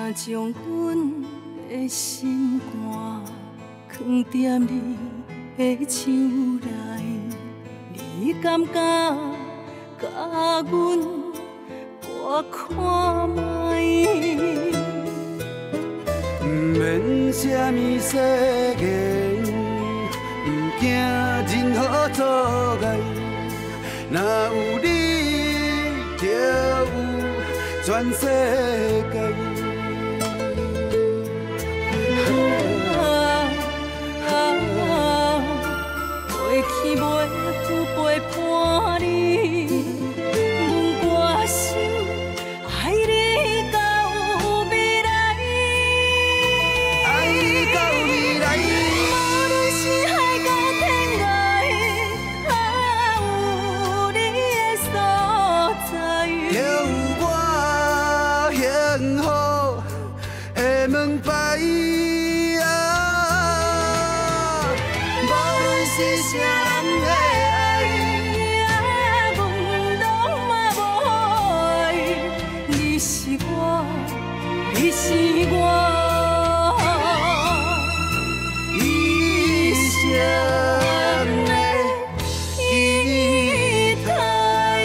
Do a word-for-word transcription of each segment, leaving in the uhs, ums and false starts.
将阮的心肝藏踮你的手内，你敢敢甲阮我看卖？不免什么世言，不惊任何阻碍，若有你就有全世界。 过去袂有陪伴你，阮心爱你到未来，爱到未来。无论是海角天涯，啊有你的所在，就有我幸福的门牌。 是啥人的爱，阮拢嘛无爱。你是我，你是我一生的期待。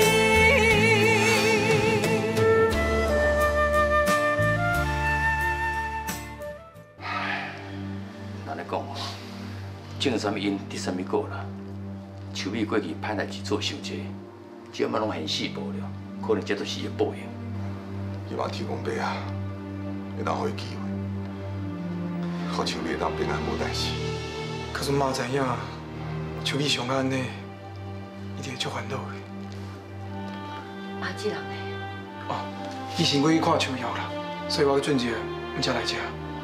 安尼讲哦。 种什么因得什么果啦。树美过去歹代志做伤济，即摆拢现世报了，可能这都是伊报应。 希望天公伯啊，会当给伊机会，好树美当平安无代志。 可是妈知影，树美上安尼，一定会足烦恼的。 妈这人呢？ 哦，伊先过去看树苗啦，所以我去准者，毋才来遮。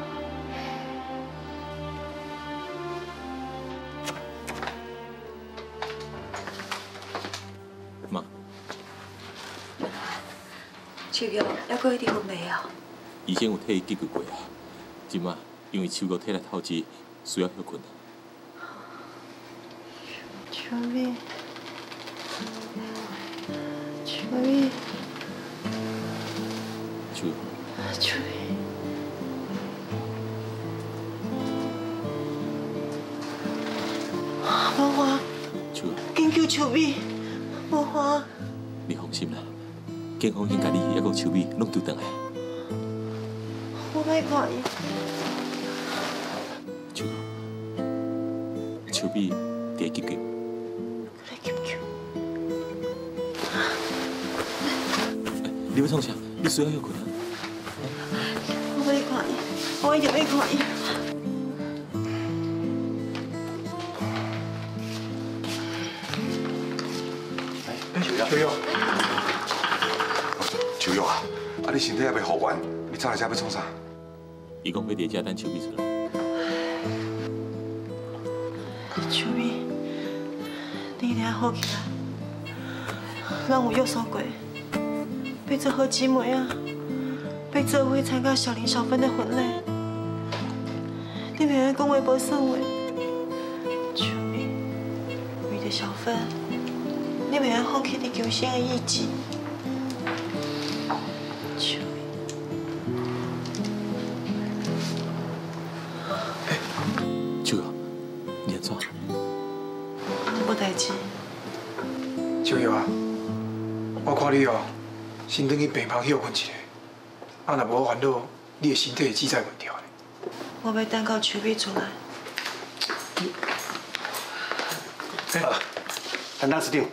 手玉还阁一直昏迷啊？ 医生有替伊解决过啊，即马因为手玉体力透支，需要休困。 手玉，手玉， 手玉， 手玉，无花， 手玉， 紧救手玉，无花。 你放心啦。 警方已经甲你还有手美拢救回来。 我歹看伊。 手手美在急救。 在急救。 你要创啥？你需要休困啊。 我歹看伊，我一定要看伊。 哎，秋秋。 秋玉啊，啊你身体还未复原，你早来这要创啥？ 伊讲要在这等手美出来。 手美，你一定要好起来。咱有约束过，要做好姊妹啊，要做伙参加小林小芬的婚礼。你袂晓讲话无算话，手美，为着小芬，你袂晓放弃你求生的意志。 无代志。 秋玉啊，我看你哦，先等去病房休困一下。啊，若无烦恼，你的身体会记载袂掉的。 我要等到手美出来。 哎，陈当司长，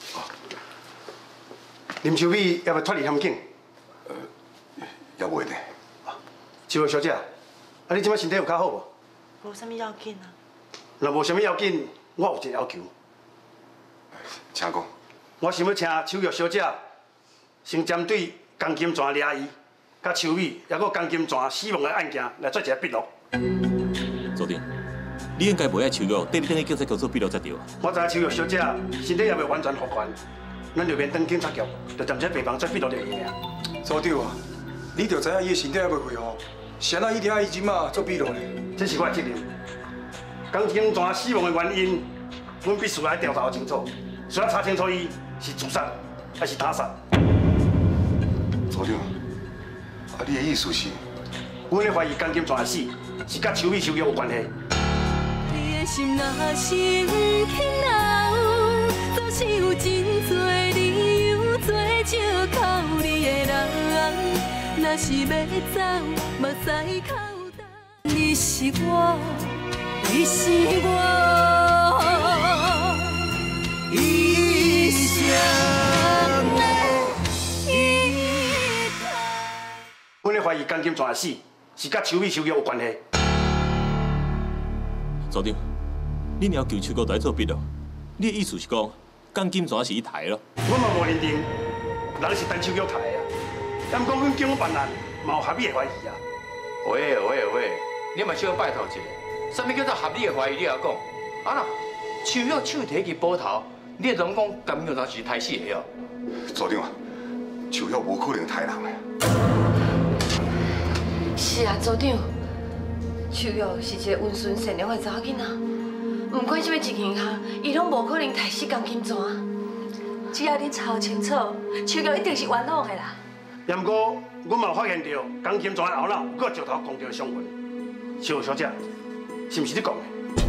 林秋美要不要脱离险境？ 呃，也袂呢。 秋玉小姐，啊，你即摆身体有较好无？ 无啥物要紧啊。 若无啥物要紧，我有一个要求。 请讲。 我想要请秋玉小姐先针对江金泉掠伊、甲秋美，还有江金泉死亡的案件来做一个笔录。 组长，你应该袂爱手玉，缀你等去警察局做笔录才对啊。 我知影秋玉小姐身体还未完全复原，咱就免等警察局，就暂时病房做笔录就行了。 组长啊，你着知影伊的身体还未恢复，是安那一定要伊即马做笔录呢？ 这是我的责任。江金泉死亡的原因，阮必须来调查清楚。 需要查清楚，伊是自杀还是他杀？ 组长，啊，你的意思是， 阮咧怀疑江金泉的死是甲邱美收约有关系。 你的心若是不肯留，总是有真多理由做借口。你的人，若是要走，目屎口干。你是我，你是我，一生的依靠。 阮咧怀疑江金泉的死是甲邱美收约有关系。 组长，你要求邱国大做笔咯？你的意思是讲，江金泉是伊抬咯？ 我嘛无认定，人是陈秋玉抬的啊。但讲阮警方办案，嘛有合理的怀疑啊。 喂喂喂，你嘛小拜托一下，什么叫做合理的怀疑？你也讲，啊那邱玉手提去补头，你拢讲江金泉是抬死的哦？ 组长啊，邱玉无可能杀人的。 是啊，组长。 秋玉是一个温顺善良的查某囡仔，不管什么情形下，伊拢无可能杀死江金泉。 只要恁查清楚，秋玉一定是冤枉的啦。 然过，阮嘛发现到江金泉的后脑有石头攻着的伤痕。邱小姐，是毋是你讲的？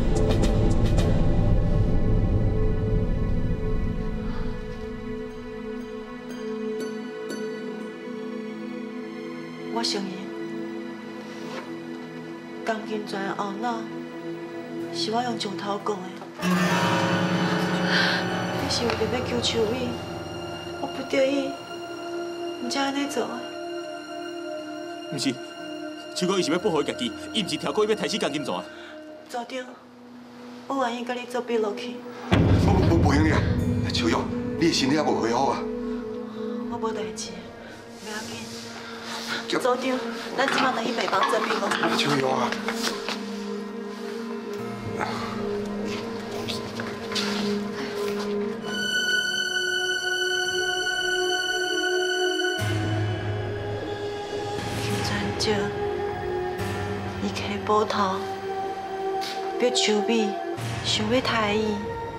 我承认。 江金泉的后脑是我用石头讲的，你是为着要救秋美，我不得已，唔才安尼做的。 唔是，邱国伊是要保护伊家己，伊唔是跳过伊要杀死江金泉。 组长，我愿意甲你做笔落去。 不不不行了，邱玉，你的身体还无恢复啊。 我无代志，不要紧。 组长，咱即马来去病房做笔咯。 秋玉啊！ 金泉姐，伊摕补头，逼秋美想要杀伊，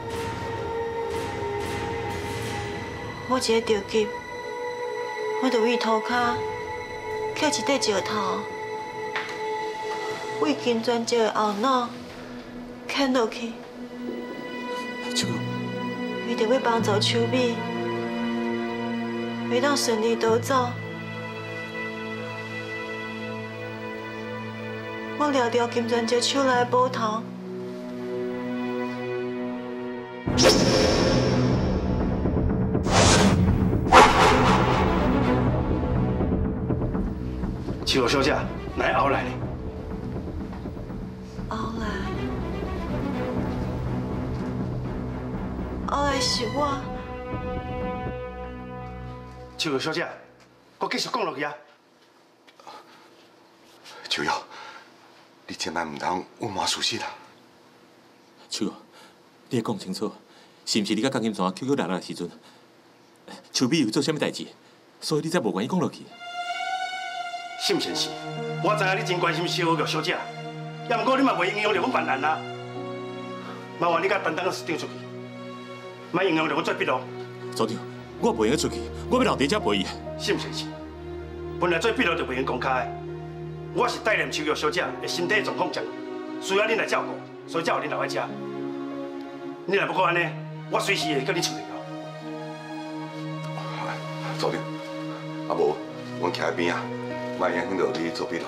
我一个着急，我就为涂骹。 捡一块石头，为金泉姐的后脑砍落去。 秋玉， 为着要帮助秋美，袂当顺利逃走，我掠着金泉姐手内的补头。 邱小姐，来后来呢？ 后来，后来是我。 邱小姐，我继续讲落去啊。 邱玉，你千万唔通隐瞒事实啦。 秋玉，你要讲清楚，是毋是你甲江金泉 Q Q 聊聊的时阵，邱美有做啥物代志，所以你才无愿意讲落去？ 是毋是是？我知影你真关心小玉小姐，也毋过你嘛袂影响着阮办案啊。麻烦你甲担当个市长出去，莫影响着阮做笔录。 组长，我袂用出去，我要留伫遮陪伊。 是毋是是？本来做笔录就袂用公开的，我是带念秋玉小姐的身体状况强，需要恁来照顾，所以才有恁留在遮。你若不过安尼，我随时会叫你处理哦。 组长，啊无，阮徛喺边啊。 莫影响到你做笔录。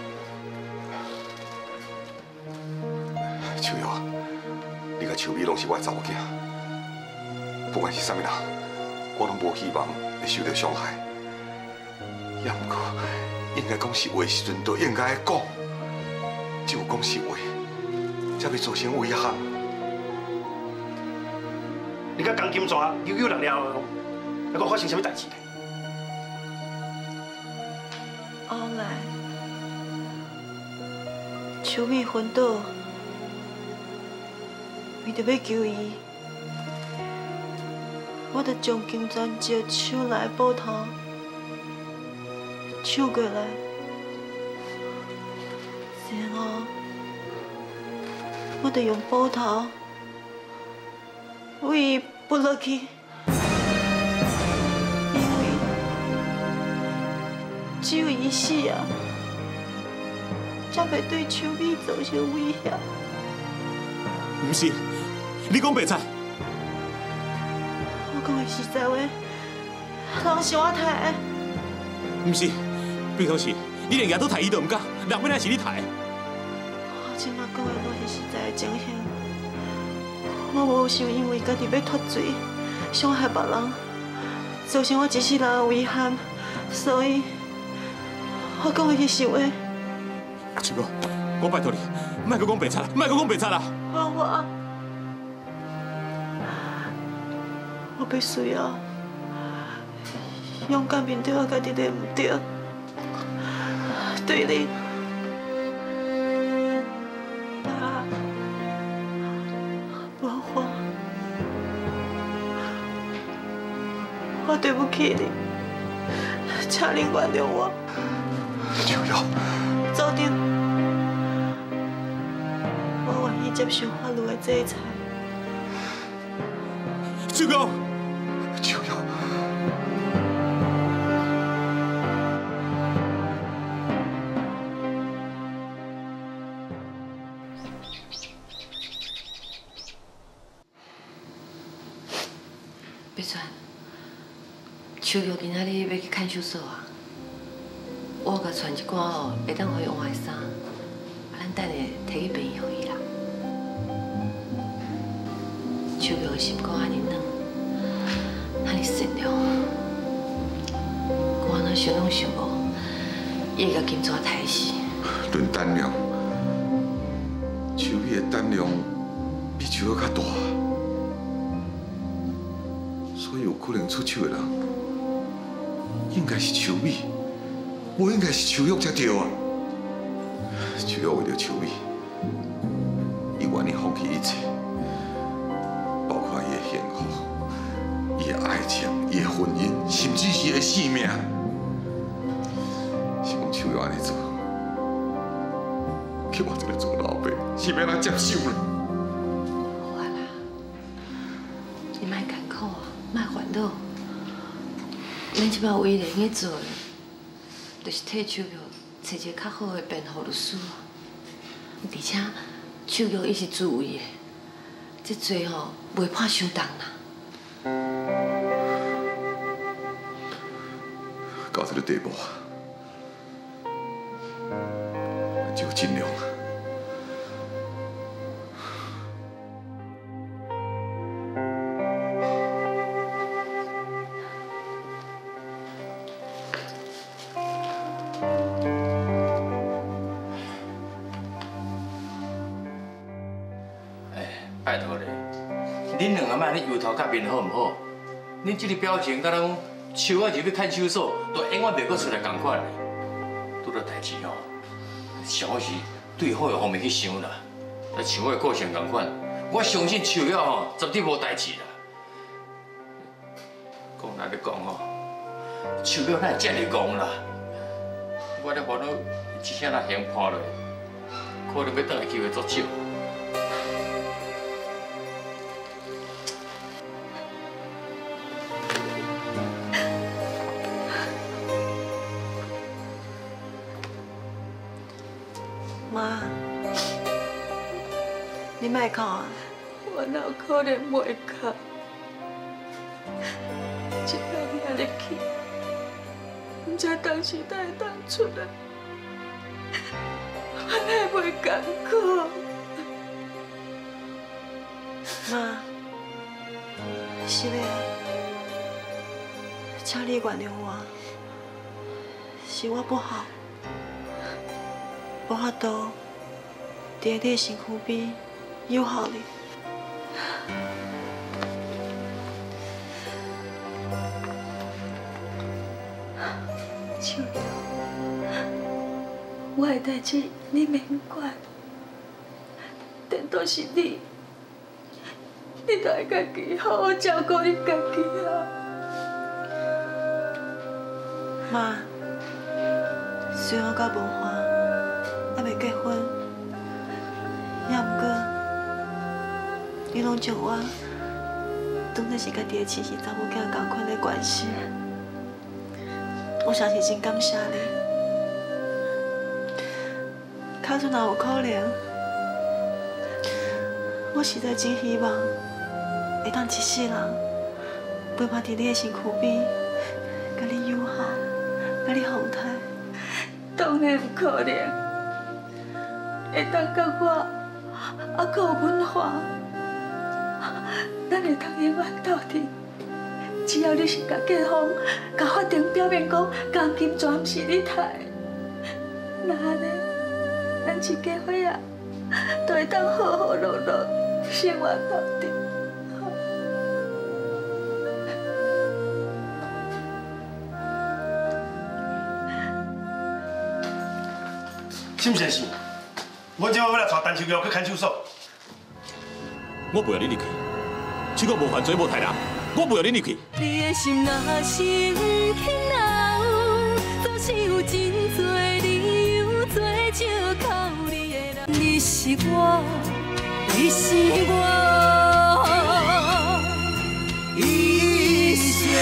秋玉啊，你甲秋美拢是我的查某囝，不管是啥物人，我拢无希望会受到伤害。也毋过，应该讲实话时阵，就应该讲，只有讲实话，才袂造成危害。 你甲江金泉扭扭勒了后，还佫发生啥物代志呢？ 后来，秋美昏倒，为着要救伊，我就将金泉姐手内补头抢过来，然后我就用补头为伊补落去。 只有伊死啊， 才袂对秋美造成威胁。 唔是，你讲白菜。 我讲的实在话，人是我杀的。 唔是，比如是你连牙都杀伊都唔敢，人本来是你杀的。 我即马讲的拢是实在的情形，我无想因为家己要脱罪，伤害别人，造成我一世人的遗憾，所以我讲的是实话。 秋哥，我拜托你，莫阁讲白菜啦，莫阁讲白菜啦。 花花，我必须要勇敢面对我家己的唔对，对你，爸，花花，我对不起你，请你原谅我。 秋瑶， 早点。我愿意接受法律的制裁。 秋哥， 秋瑶， 别传，秋瑶今仔日要去看守所啊！我甲传一寡哦，会当互伊换的衫，啊，咱等下摕去病院互伊啦。秋瑶的心肝安尼软，安尼善良，我安怎想拢想无，伊会甲金蛇杀死。 论胆量，秋美的胆量比秋瑶较大，所以有可能出手的人，应该是秋美。我应该是秋玉才对啊！秋玉为了秋美，伊愿意放弃一切，包括伊的幸福、伊的爱情、伊的婚姻，甚至是伊的性命。是讲秋玉安尼做，叫我这个做老爸是要哪接受呢？ 好啊啦，你莫艰苦啊，莫烦恼。咱即摆唯一能去做的。就是替秋玉找一个较好的辩护律师啊，而且秋玉伊是自卫的，这罪吼袂判相同啦。 到这个地步，就尽量。 拜托咧，恁两个卖咧油头甲面好唔好？恁这个表情，甲人手啊入去看守所，都永远袂阁出来共款咧。拄到代志吼，上好是对好的方面去想啦。啊，像我的个性共款，我相信秋瑶吼绝对无代志啦。讲来咧讲吼，秋瑶哪会遮尔戆啦？我咧烦恼一声若嫌破落，可能要倒来机会足少。 妈，你莫哭啊！ 我哪有可能袂哭？这摆你安尼去，唔知当时哪会当出来，我哪会艰苦？ 妈，是的啊，请你原谅我，是我不好。无法度伫你身躯边友好你。 秋瑶，我的代志你免管，但都是你，你都要家己好好照顾你家己啊。 妈，虽然我甲文华还未结婚，也毋过，你拢将我当作是家己的亲生查某囝同款的关系，我实是真感谢你。较卡阵也有可能。我实在真希望会当一世人陪伴伫你的身躯边，甲你友好，甲你风台。 当然有可能，会当甲我还阁有文化，咱会当永远斗阵。只要你是甲警方、甲法庭表面讲钢琴全毋是你杀的，那安尼，咱一家伙仔都会当好好乐乐生活到底。 沈先生，阮今晚要来带陈秋瑶去看守所。 我不要你入去，这个无犯罪无杀人，我不要你入去。 你的心若是不肯留，总是有真多理由做借口你的人。你是我，你是我，一生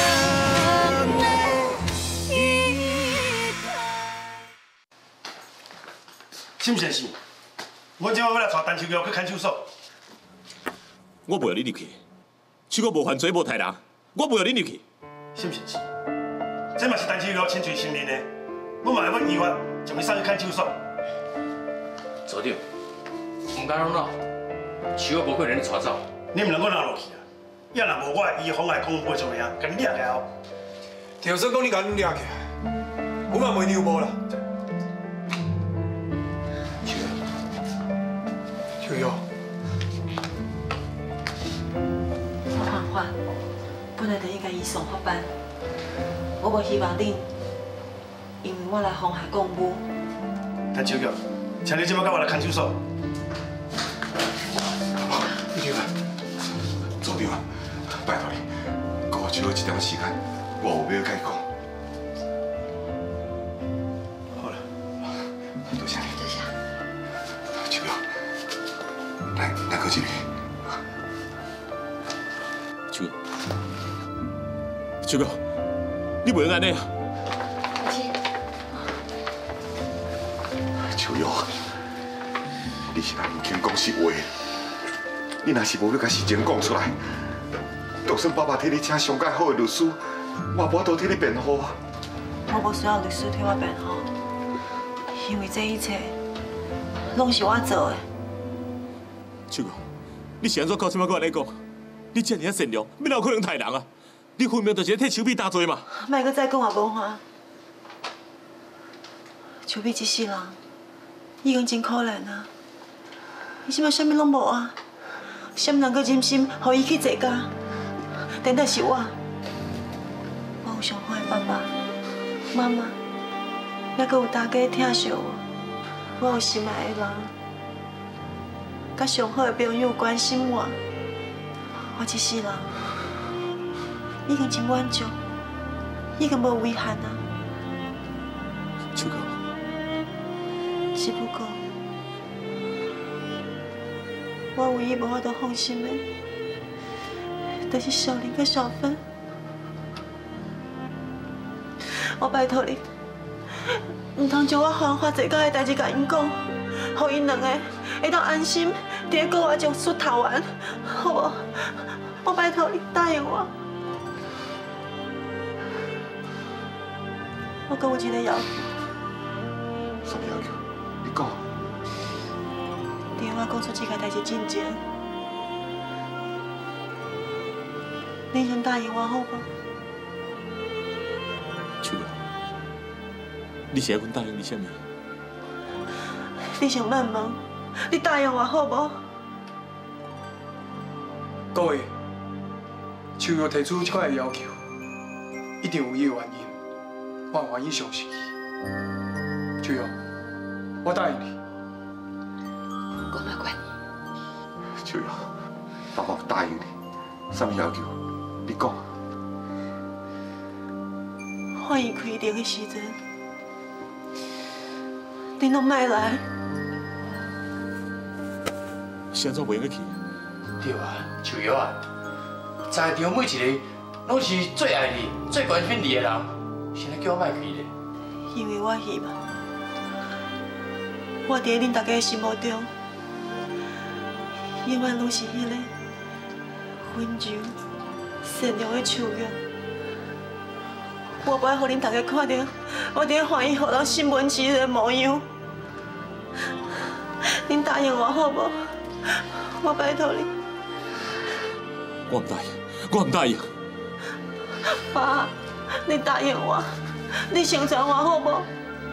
的依靠。 沈先生，阮今晚要来带陈秋瑶去看守所。 我不要你入去，这个无犯罪无杀人，我不要你入去。 沈先生，这嘛是陈秋瑶亲嘴承认的，我嘛会要依法将伊送去看守所。 组长，唔敢拢闹，树我无可能你带走。 你唔能够拿落去啊！要若无我的依妨碍公务不做呀，甲你掠起来后。 就算讲你甲恁掠起来，我嘛袂牛无啦。 树秋瑶。 缓缓，本来就应该移送法办。我无希望恁因为我来妨害公务。 陈秋瑶，请你即摆跟我来看守所。 一定啊，组长啊，拜托你，给我最后一点时间，我有要甲你讲。 好了， 多谢你。 多谢。 秋瑶，来来过这里。 秋哥，你袂用安尼啊！ 秋瑶，你是人唔肯讲实话，你若是无要甲事情讲出来，就算爸爸替你请上介好的律师，我无法度替你辩护啊。 我无需要律师替我辩护，因为这一切拢是我做的。 秋哥，你是安怎搞什么跟我安尼讲？你这么啊善良，要哪有可能杀人啊？你分明就是替手臂担罪嘛！ 莫阁再讲也无妨。手臂一世人已经真可怜啊！伊即摆啥物拢无啊？啥物人阁忍心互伊去坐监？等待是我，我有上好的爸爸、妈妈，还阁有大家疼惜我。我有心爱的人，甲上好的朋友关心我。我一世人已经真满足，已经无遗憾啊。 秋哥， 只不过，我唯一无法度放心的，就是小林跟小芬。我拜托你，唔通将我犯法坐监的代志甲因讲，互因两个会当安心伫个国外将出逃完，好无？我拜托你答应我。我阁有一个要求。 什么要求？你讲。 伫我讲出这个代志之前，你先答应我好不？ 秋哥，你是要阮答应你啥物？ 你先问问，你答应我好不？ 各位，秋瑶提出这款的要求，一定有伊的原因，我愿意相信伊。秋瑶，我答应你。 我嘛管你。 秋瑶，爸爸答应你，什么要求？你讲。 欢迎开庭的时阵，你拢莫来。 是安怎袂用得去？ 对啊，秋瑶啊，在场每一个拢是最爱你、最关心你的人，现在叫我莫去咧。 因为我希望， 我伫恁大家的心目中，永远拢是迄个温柔、善良的树叶。我不爱互恁大家看到我伫咧欢喜，互人心满意足的模样。恁答应我好无？我拜托你。 我唔答应，我唔答应。 爸，你答应我，你成全我好无？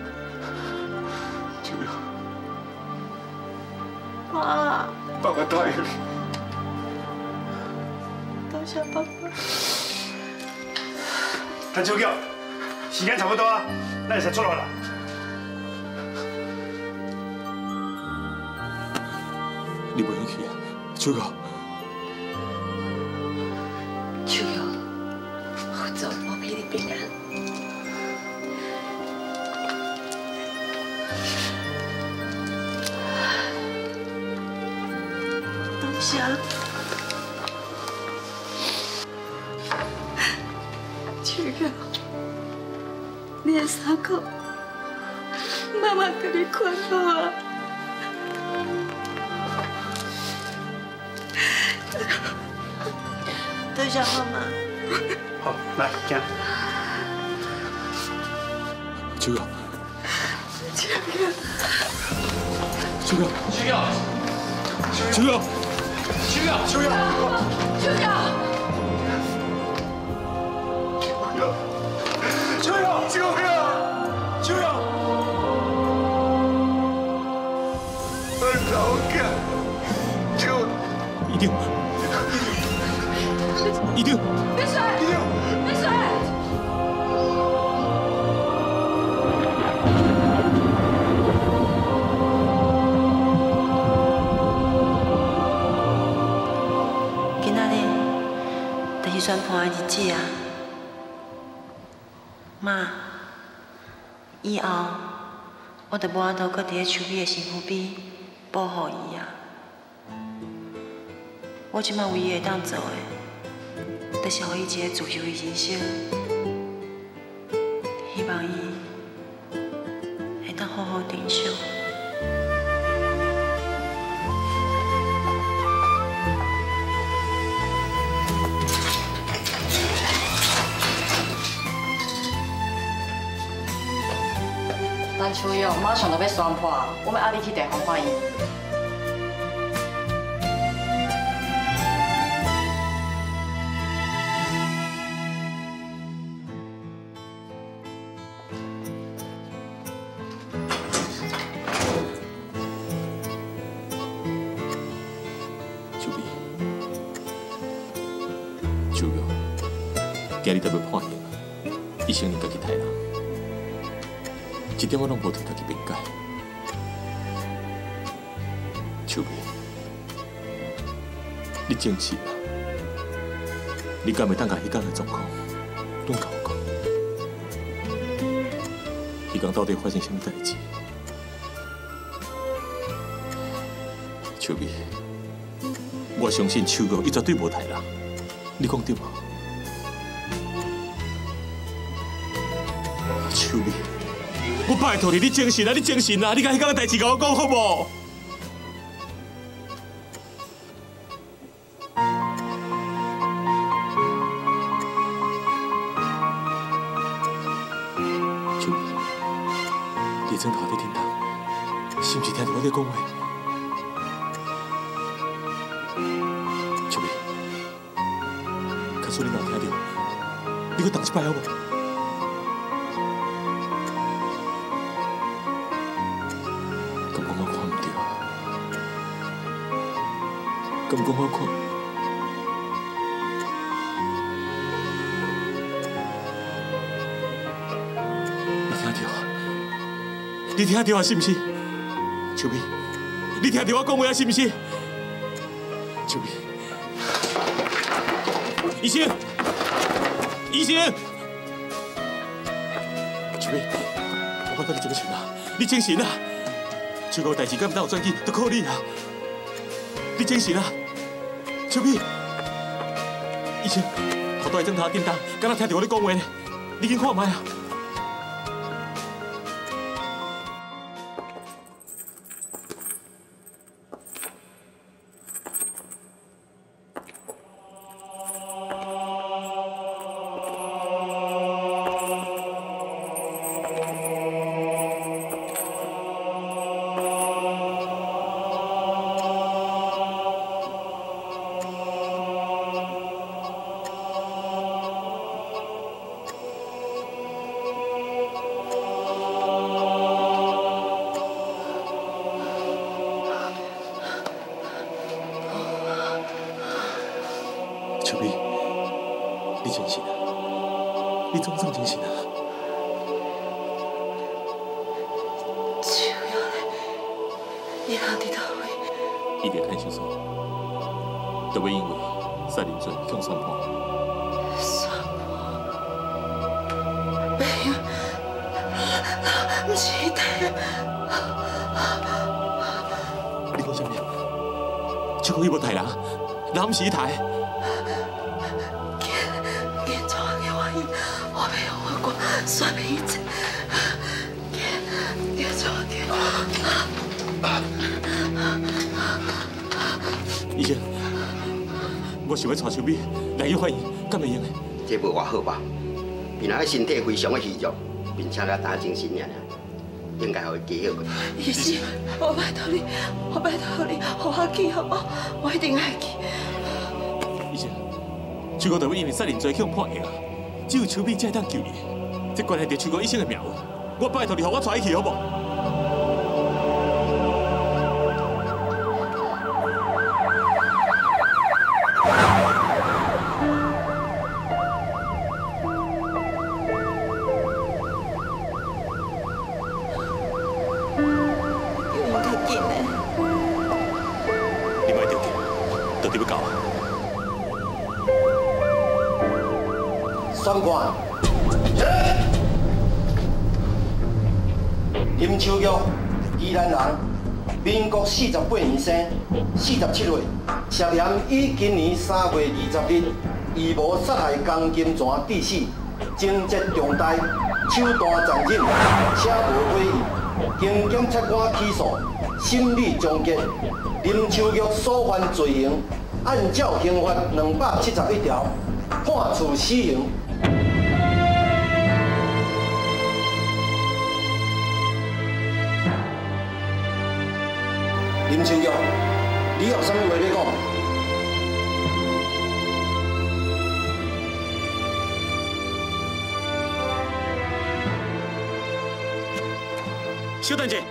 秋瑶， 爸， 爸爸答应你。 多谢爸爸。 谭秋瑶，时间差不多啊，咱就先出来啦。 你不愿去啊，秋瑶。 秋瑶，我走，我陪你平安。 多谢。秋瑶，你的衫裤，妈妈给你穿好啊。多谢妈妈。 好，来，行。 秋瑶， 秋瑶， 秋瑶， 秋瑶， 秋瑶， 秋瑶， 秋瑶， 秋瑶， 秋瑶，秋瑶，秋瑶， 我老家，秋， 一定，一定， 别水，别水。今仔日就是宣判的日子啊！妈，以后我就无法度搁伫咧秋美的身躯边保护伊啊！我即摆唯一会当做的，就是予伊一个自由的人生。希望伊会当好好珍惜。 咱秋瑶马上就要宣判，我们压你去地方法院。 秋美，秋瑶，今日特要判刑，一生你家己杀人。一点我拢无替家己辩解，秋美，你正气啊！你敢会当甲迄天的状况拢甲我讲？迄天到底发生什么代志？秋美，我相信秋瑶伊绝对无杀人，你讲对吗？秋美。我拜托你，你精神啊！你精神啊！你甲迄天的代志甲我讲好无？秋美，你枕头在叮当，是毋是听到我在讲话？秋美，假使你若听到，你搁动一摆好无？咁讲我看，你听到啊？你听到啊？是毋是？秋美，你听到我讲话啊？是毋是？秋美，医生，医生，秋美，我拜托你精神啊！你精神啊！秋瑶代志敢唔当有转机，都靠你啊！你精神啊！秋美，医生，头拄的枕头叮当，敢若听到我咧讲话呢？你紧看卖啊！ 你真是啊，你总算真是啊。 秋瑶嘞，伊人伫倒位？ 伊伫看守所，都要因为杀人罪向宣判。 宣判？袂用，不是伊杀你讲啥物？就讲伊无杀人，人毋是伊杀的。 说明一切，别错掉。 医生，我想要带小美来医法院，敢会用的？ 这无偌好吧？伊若身体非常的虚弱，并且佮打精神尔尔，应该会加好过。 医生，我拜托你，我拜托你，互我去好无？我一定爱去。 医生，秋哥就要因为杀人罪向判刑，只有秋美才会当救你。 这关系到秋哥医生的命运，我拜托你，让我带伊去好不？ 有用较紧的。 你莫着急，到底要到啊？ 宣判。 林秋玉，宜兰人，民国四十八年生，四十七岁，涉嫌于今年三月二十日预谋杀害江金泉致死，情节重大，手段残忍，且无悔意，经检察官起诉，审理终结。林秋玉所犯罪行，按照刑法两百七十一条，判处死刑。 林秋玉，你有啥物话要讲？ 小等者，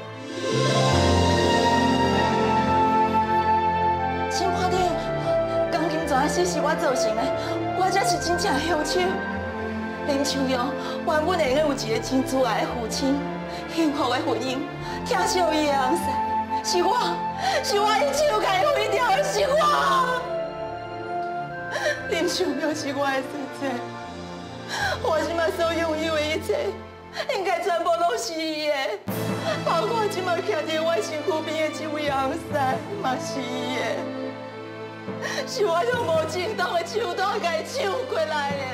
审判长，江金泉的死是我造成的，我才是真正的凶手。林秋玉原本会用有一个真慈爱的父亲，幸福的婚姻，疼惜伊的翁婿。 是我，是我一手甲伊毁掉的，是我。林秋玉是我的世界，我即马所拥有的一切，应该全部拢是伊的，包括即马徛伫我身躯边的这位翁婿，嘛是伊的。是我用无正当的手段甲伊抢过来的。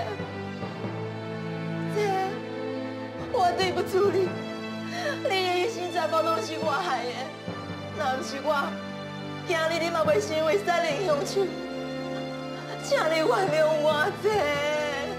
姐，我对不住你，你的一生全部拢是我害的。 若不是我，今日你嘛袂成为杀人凶手，请你原谅我姐。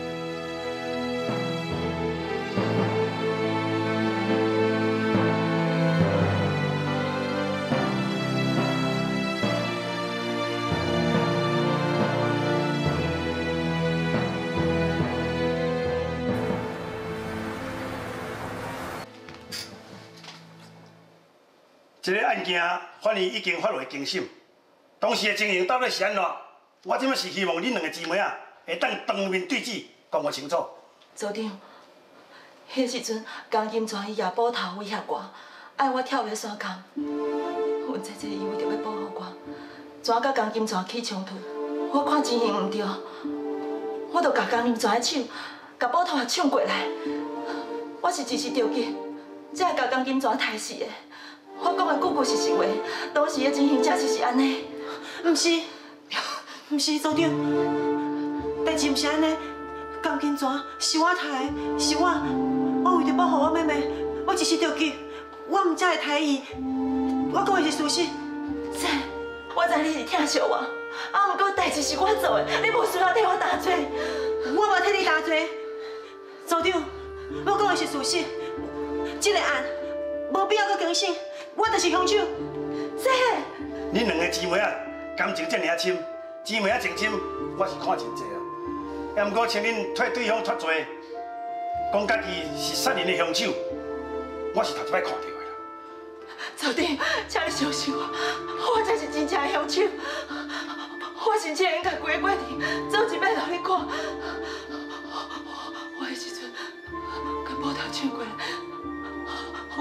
这个案件法院已经发落公审，当时的情形到底是安怎？我即马是希望恁两个姊妹啊，会当当面对质，讲我清楚。 组长，迄时阵江金泉伊夜捕头威胁我，爱我跳下山岗，阮姐姐伊为着要保护我，怎甲江金泉起冲突？我看情形毋对，我就甲江金泉的手，甲捕头也抢过来。我是一时着急，才会甲江金泉杀死的。 我讲的句句是实话，当时的情形确实是安尼。 毋是，毋是组长，代志毋是安尼。江金泉是我杀的，是我，我为着保护我妹妹，我一时着急，我毋才会杀伊。我讲的是事实。 姐，我知你是疼惜我，啊，毋过代志是我做的，你无需要替我担罪。 我无替你担罪。组长，我讲的是事实。这个案无必要搁更审。 我就是凶手， 姐。 恁两个姊妹啊，感情这么深，姊妹啊情深，我是看真济啊。也毋过请恁替对方脱罪，讲家己是杀人的凶手，我是头一摆看到的啦。 组长，请你相信我，我才是真正的凶手。我甚至应该规个过程做一摆互你看，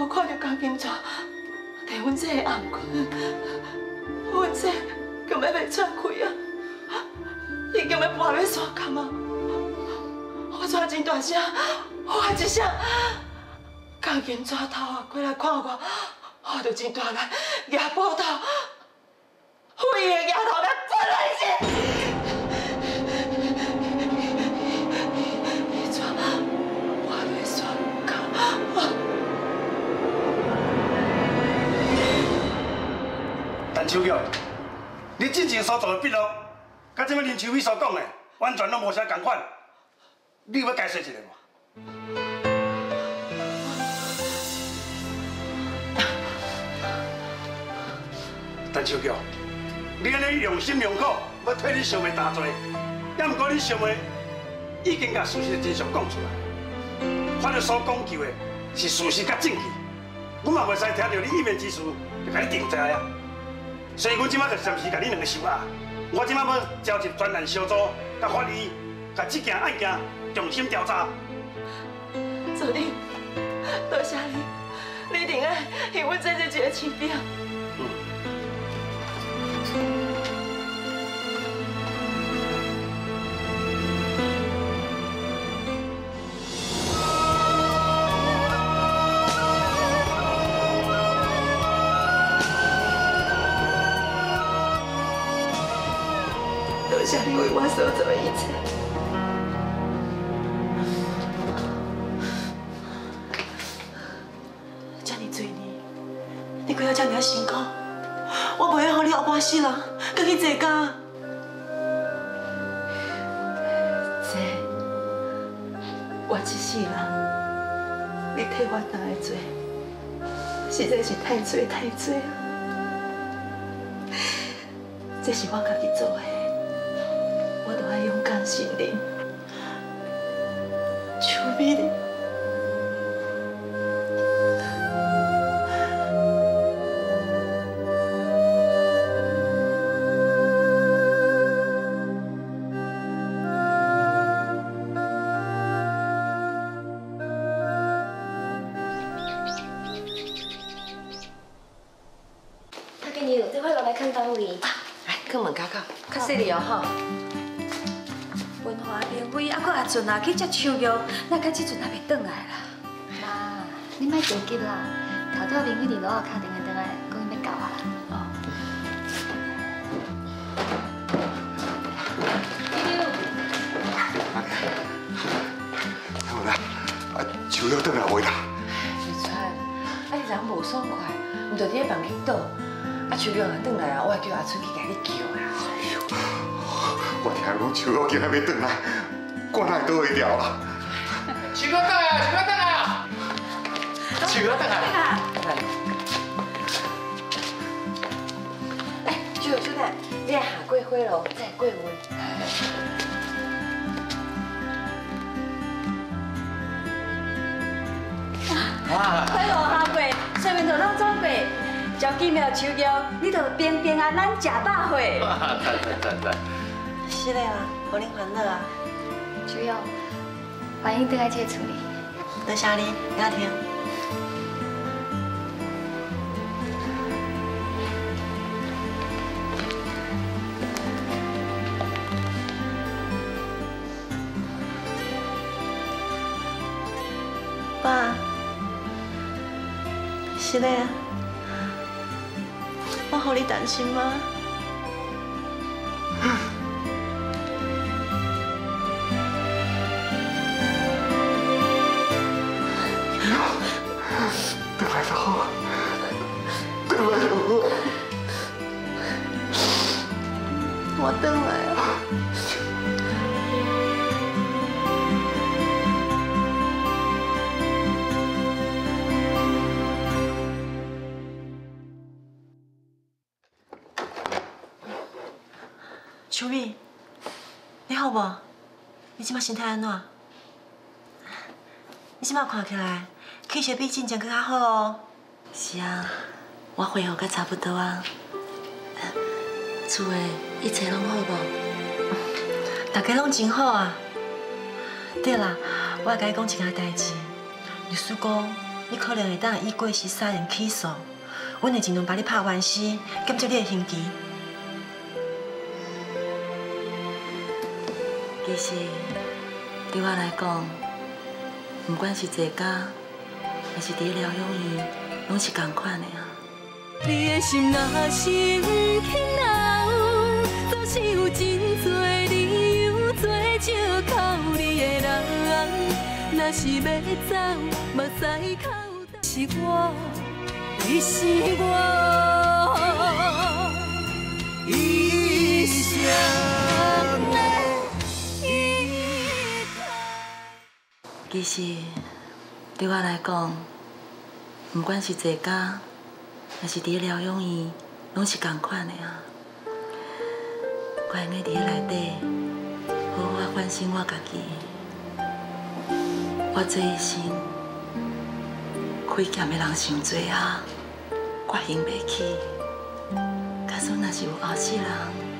我看到钢筋纸，摕阮这个暗棍，阮这根本袂喘开啊！已经要跋要山坎啊！我喘真大声，喊一声，钢筋纸头啊过来看我，我就真大力抓布头，我伊的牙头要分落去。 陈秋玉，你之前所做的笔录，甲这摆林秋美所讲的，完全拢无啥共款。你要解释一下无？陈秋玉，你安尼用心良苦，要替你小妹担罪，也毋过你小妹已经甲事实的真相讲出来。法律所讲求的是事实甲证据，我嘛袂使听到你一面之词就甲你定罪啊！ 所以，阮即摆就暂时甲你两个收押。我即摆要召集专案小组，甲法医，甲这件案件重新调查。 助理，多谢你，你一定爱替阮做这一个清兵。嗯。多谢你为我所做的一切。这么多年，你过了这么辛苦，我袂会让你后半世人搁去坐监。姐，我一世人，你替我担的罪，实在是太多太多了。这是我家己做的。 我都要勇敢信任，求美丽。 他给你有这块落来看单位。 来，去门口口， 较细腻哦吼。 文华、莲辉，还佫阿俊啊，去接秋玉，那甲这阵还袂转来啦。 妈，你莫着急啦，头头林去二楼下敲电话转来，讲伊要到啊。哦。 好啦，啊，秋玉转来未啦？ 玉川，啊你人无爽快，毋着伫咧房间倒，啊秋玉若转来啊，我会叫阿春去甲你叫啊。 我听讲秋玉今日要转来，我哪会倒会掉啊？ 秋玉转来啊！秋玉转来啊！秋玉转来。 哎，秋玉秋蛋，你来下过火咯，再过温。 啊！ 火炉下过，上面就拢走过，招见苗秋玉，你就平平安安食饱伙。 赞赞赞赞！ 是的啊，互恁欢乐啊！ 秋玉，欢迎回来这厝里。 多谢你，雅婷。爸，是的啊，我互你担心吗？ 回来就好，回来就好。 我回来啊！秋米，你好无？你即摆身体安怎？你即摆看起来？ 气色比之前更较好哦。是啊，我恢复甲差不多啊。厝的一切拢好无？大家拢真好啊。对啦，我甲你讲一件代志。律师讲， 你可能会当以过失杀人起诉，阮会尽量帮你拍官司，减少你的刑期。 其实，对我来讲，不管是在家，还是伫疗养院，拢是同款的啊。 你的心若是不肯留，总是有真多理由做借口。你的人，若是要走，目屎口是我，你是我一生的依靠。 其实，对我来讲，不管是在家，还是伫疗养院，拢是同款的啊。我会伫内底好好啊反省我家己。我这一生亏欠的人伤多啊，我还袂起。假使若是有后世人，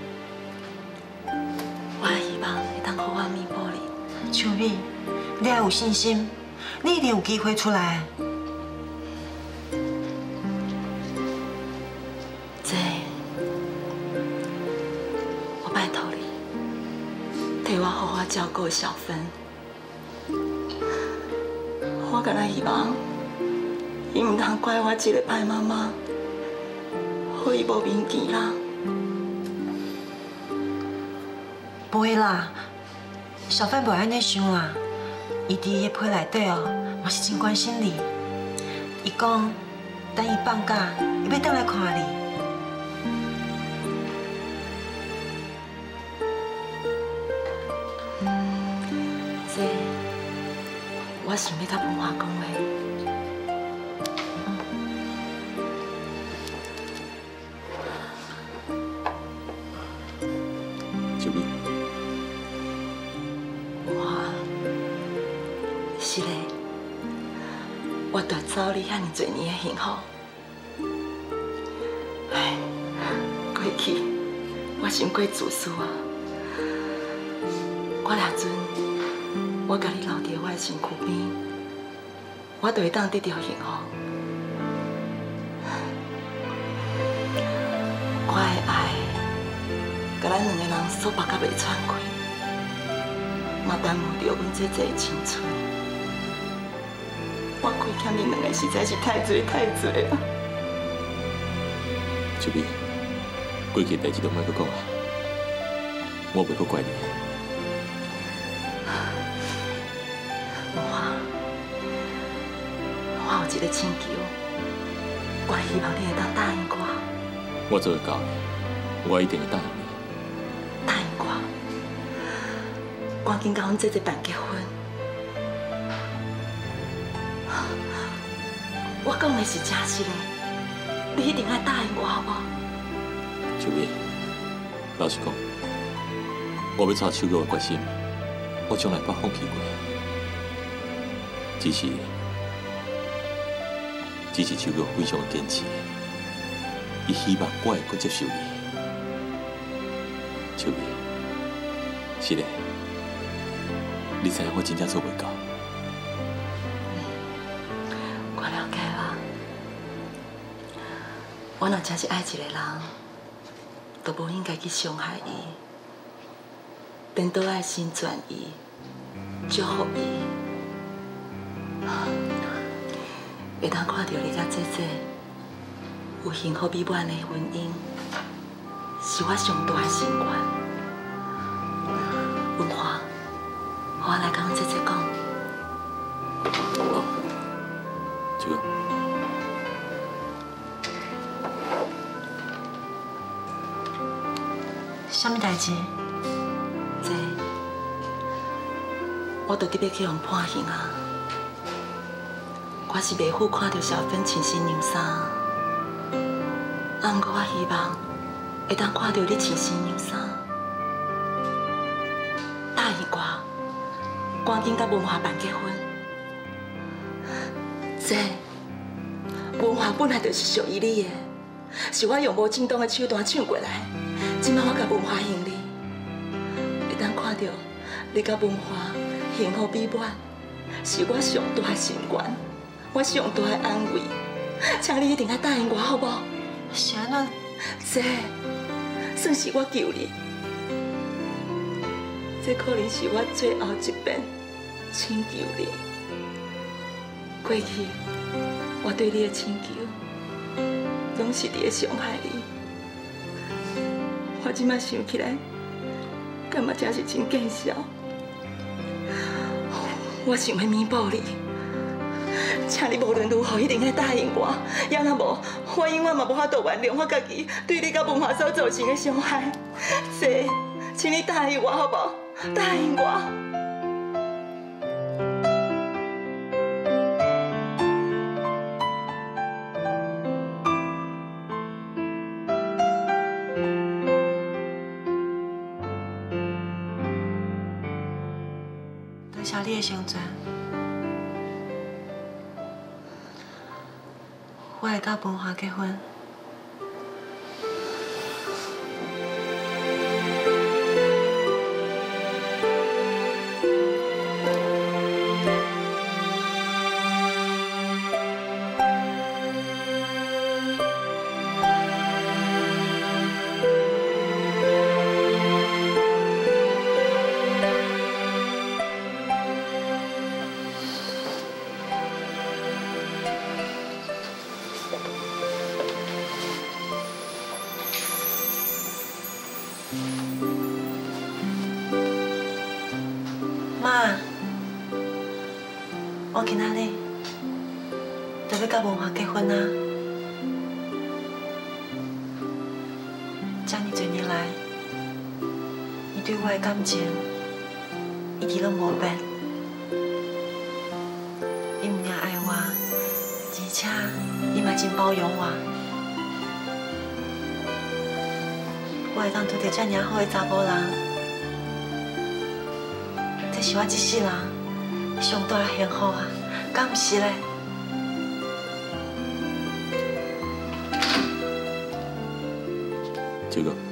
我希望会当好好弥补你。 秋美，你要有信心，你一定有机会出来。 姐，我拜托你，替我好好照顾小芬。我敢若希望，伊唔通怪我一个歹妈妈，互伊无面见啦。 不会啦，小范不会安尼想啦。伊伫伊的批内底哦，嘛是真关心你。伊讲，等伊放假，伊要倒来看你。 姐，我想要甲文华讲话。 小美， 文华，是嘞，我夺走你遐尼多年的幸福。唉，过去我心过自私啊，我俩阵。我甲你留伫我的身躯边，我就会当得到幸福。我的爱，甲咱两个人锁绑甲袂喘开，嘛耽误着阮这这青春。我亏欠你两个实在是太多太多啊！ 小美，过去代志都莫阁讲啊，我袂阁怪你。我有一个请求，我希望你会当答应我。 我做得到的，我一定会答应你。 答应我，赶紧甲阮姐姐办结婚。我讲的是真实的，你一定要答应我，好不好？ 秋美，老实讲，我要找手玉的决心，我从来不放弃过。只是。只是手玉非常的坚持，伊希望我会阁接受你。手玉，是嘞，你知影我真正做袂到。 我了解啦，我若真是爱一个人，就无应该去伤害伊，颠倒爱心转伊，祝福伊。会当看到你甲姐姐有幸福美满的婚姻，是我上大的心愿。文华，我来甲阮姐姐讲。 哦，这个。 什么代志？ 姐，我着得要去互判刑啊！我是袂赴看到小芬穿新娘衫，啊，不过我希望会当看到你穿新娘衫。答应我，赶紧甲文华办结婚。姐，文华本来就是属于你的，是我用无正当的手段抢过来。今摆我甲文华行礼，会当看到你甲文华幸福美满，是我上大的心愿。 我上大的安慰，请你一定要答应我，好不好？ 是安怎？ 这算是我救你，这可能是我最后一遍请求你。过去我对你的请求，总是伫伤害你。我即摆想起来，感觉真是真见笑。我想要弥补你。 请你无论如何一定要答应我，要若无，我永远嘛无法度原谅我家己对你甲文华所造成的伤害。是，请你答应我好不好？答应我。 多谢你的相传。 我会甲文华结婚。妈，我今仔日就要甲文华结婚啊！这么多年来，伊对我的感情一直拢无变。伊唔仅爱我，而且伊嘛真包容我。我会当拄到这么好的查某人。 这是我一世人上大的幸福啊，敢唔是嘞？ 秋哥，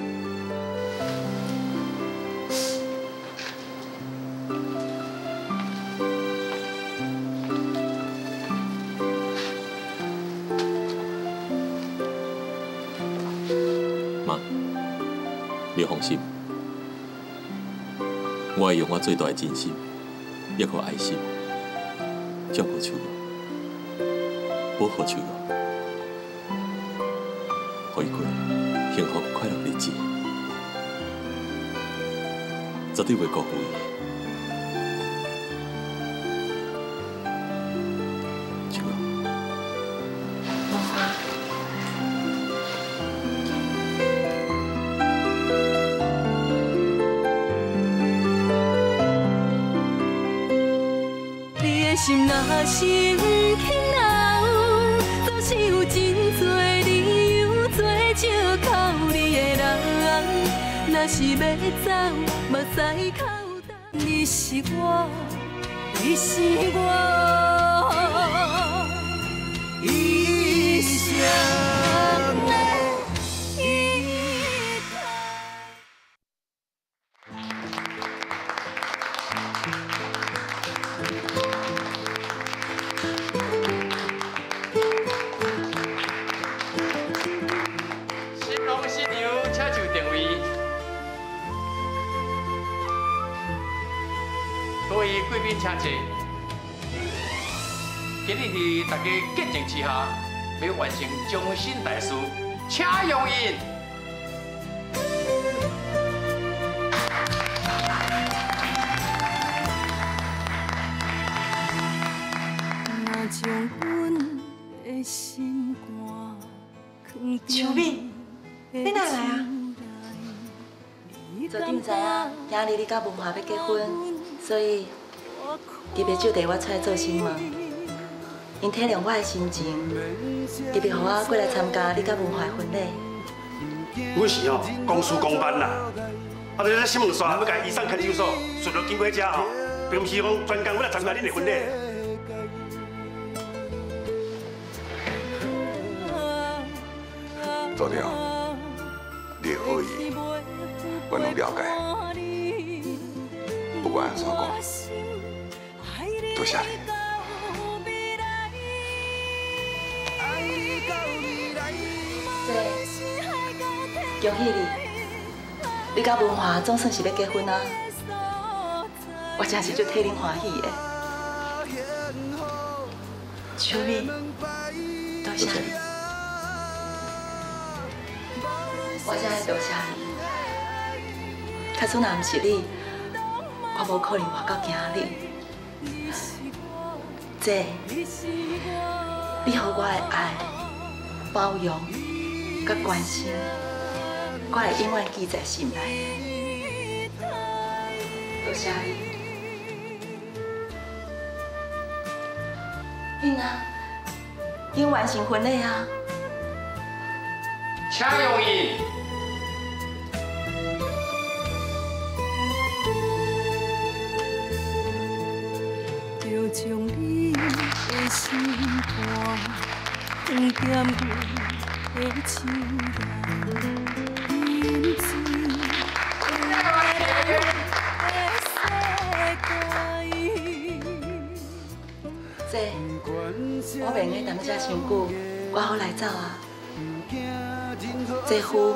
妈，你放心。 我会用我最大的真心，也个爱心，照顾秋月，保护秋月，互伊过幸福快乐日子，绝对袂辜负伊。秋月， 文华。 心若生轻流，总是有真多理由做借口你的人。若是要走，目屎口干。你是我，你是我，一生的。 各位贵宾，请坐。今日是大家见证之下，要完成终身大事，请容印。 秋美，你哪来啊？ 昨天知影今日你甲文华要结婚，所以特别招待我出来做新闻。因体谅我的心情，特别让我过来参加你甲文华的婚礼。 阮是吼公事公办啦，啊！你这新闻线要甲移送看守所，顺路经过这吼，并不是讲专工要来参加恁的婚礼。 组长，你的好意，我拢了解。不管安怎讲，多谢你。 恭喜你，你甲文华总算是要结婚啊！我真是足替恁欢喜的。 秋米， 多谢你，我真系多谢你。假使若唔是你，我无可能活到今日。姐，你予我的爱、包容、甲关心。 我会永远记在心内。多谢你。囡仔，已经完成婚礼啊！ 请容易。 就将你的心肝放踮我的手内。 姐，我袂用等遮伤久，我好来走啊。姐夫，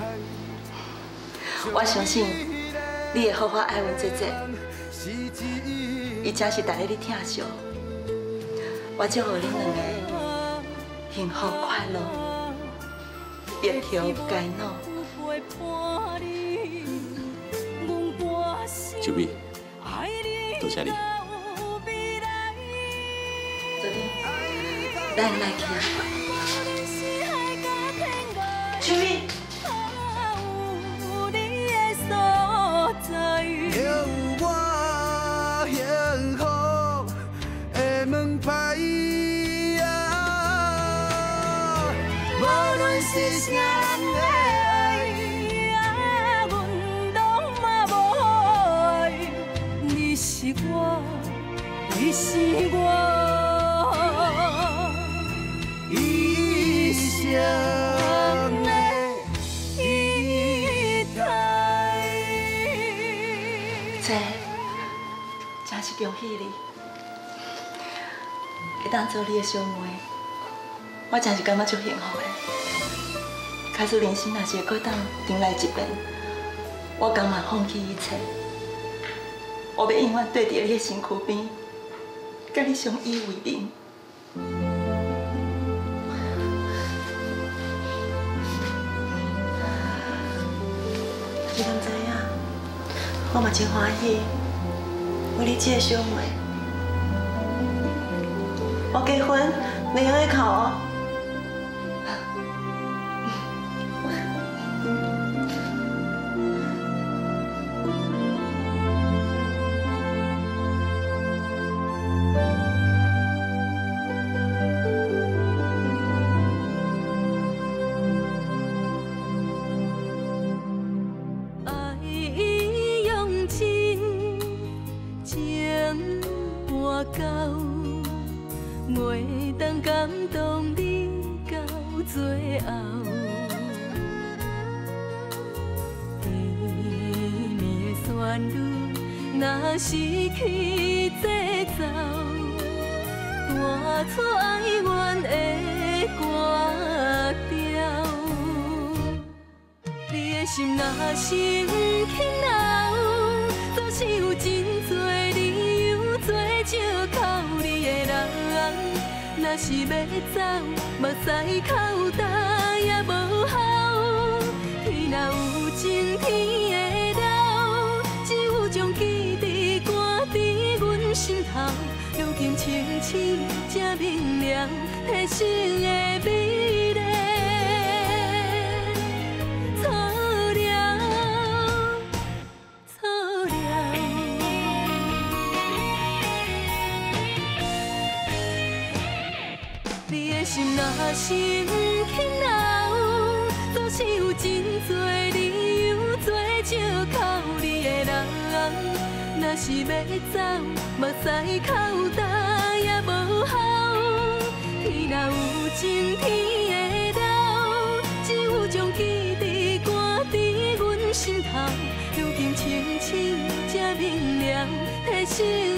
我相信你会好好爱阮姐姐，伊真是带你去疼惜。我祝福恁两个幸福快乐，一条偕老。 秋米，多谢你。 昨天，咱来去啊。 秋米。 有我幸福的门牌啊，无论是啥人的爱。 是我，你是我，一生的一代。 姐，真是恭喜你，会当做你的小妹，我真是感觉足幸福的。假使人生若是会搁当重来一遍，我甘愿放弃一切。 我要永远对伫你的身躯边，甲你相依为命。 你敢知影？我嘛真欢喜，有你这个小妹。我结婚袂用个哭哦。 若失去节奏，弹出哀怨的歌调。你的心若是不肯留，总是有真多理由做借口。你的人，若是要走，目屎口干也无效。天若有情，天会留，只有将记忆赶伫阮心头。如今清醒才明亮，人生的美丽。 心若是不肯留，总是有真多理由做借口。你的人，若是要走，目屎口干也无效。天若有情，天会留，只有将记忆赶伫阮心头。如今清醒才明亮，提醒。